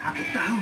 Aku tahu.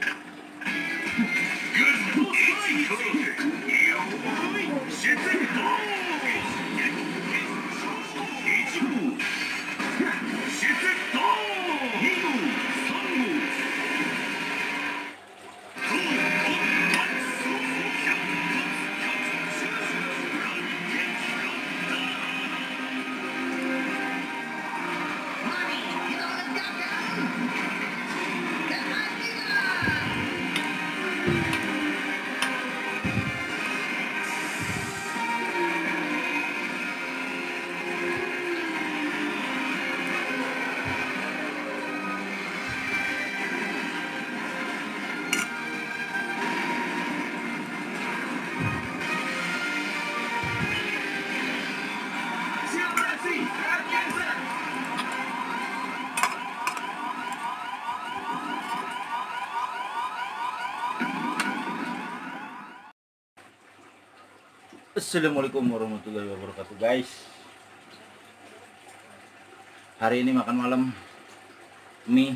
Assalamualaikum warahmatullahi wabarakatuh, guys. Hari ini makan malam mie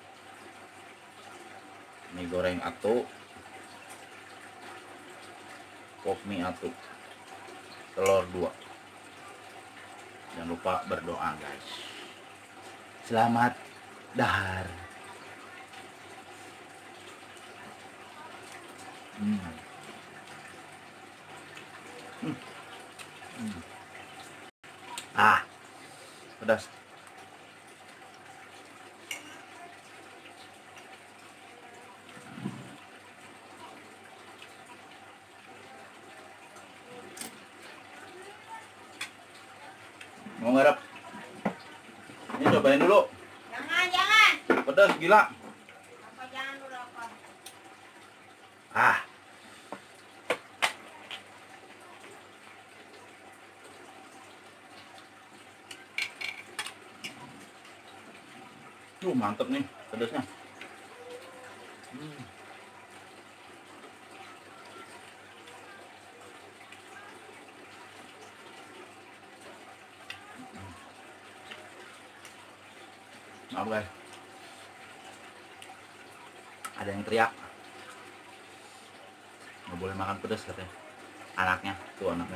goreng atu, pop mie atu, telur 2. Jangan lupa berdoa, guys. Selamat dahar. Pedas. Mau ngarep? Ini cobain dulu. Jangan. Pedas gila. Apa jangan dulu apa? Mantep nih pedasnya. Maaf guys, ada yang teriak nggak boleh makan pedas katanya. Anaknya tuh, anaknya.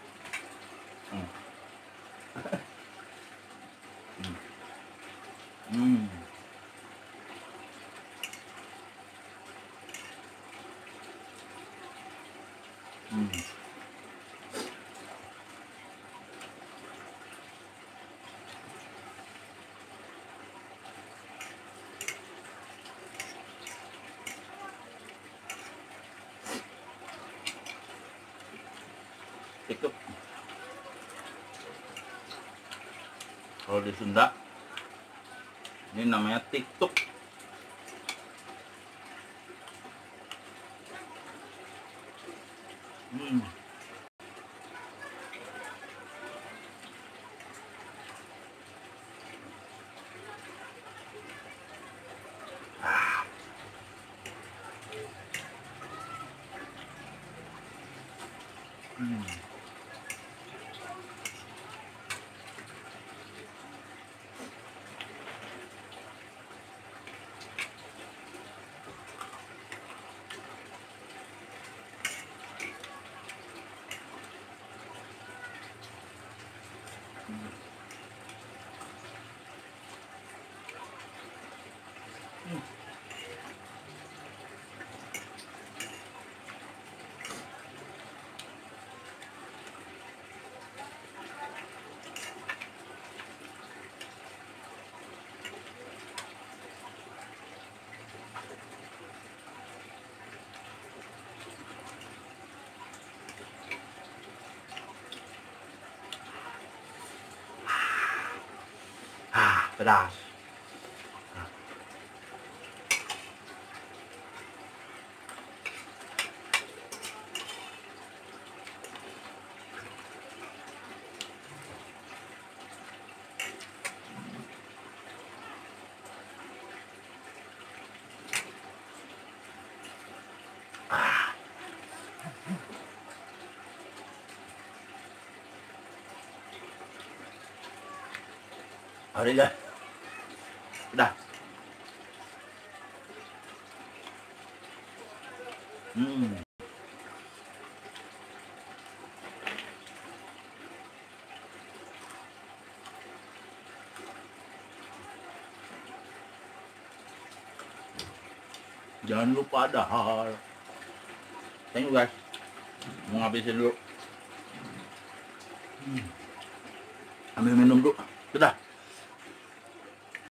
TikTok. Kalau di Sunda ini namanya TikTok. Pedas. Udah guys, udah. Hmm. Jangan lupa dahar. Thank you guys. Mau ngabisin dulu. Ambil minum dulu. Sudah.